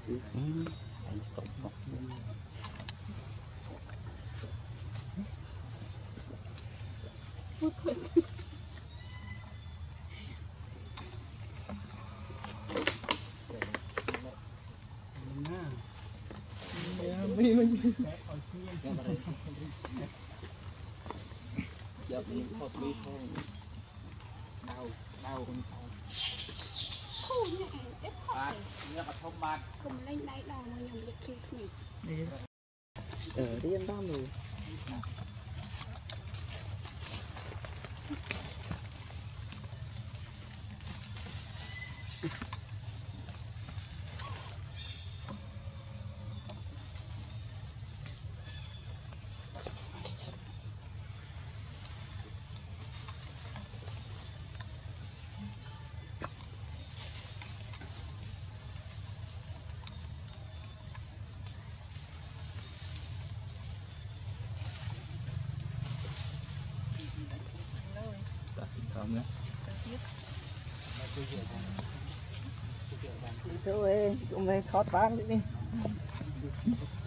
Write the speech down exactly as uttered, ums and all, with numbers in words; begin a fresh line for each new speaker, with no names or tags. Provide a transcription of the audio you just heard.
mi mình giờ mình hộp mi thôi đau đau con bạn nhớ mà thông bạn không lên đây đau mà nhầm được kêu mình ở đi ăn đau rồi không nữa thôi cũng về khó bán đi